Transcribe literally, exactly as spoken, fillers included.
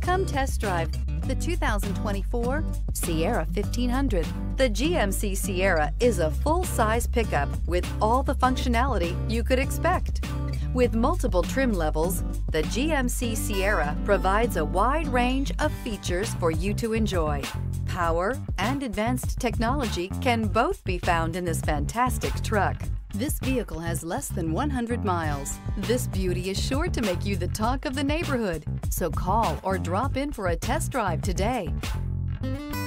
Come test drive the two thousand twenty-four Sierra fifteen hundred. The G M C Sierra is a full-size pickup with all the functionality you could expect. With multiple trim levels, the G M C Sierra provides a wide range of features for you to enjoy. Power and advanced technology can both be found in this fantastic truck. This vehicle has less than one hundred miles. This beauty is sure to make you the talk of the neighborhood. So call or drop in for a test drive today.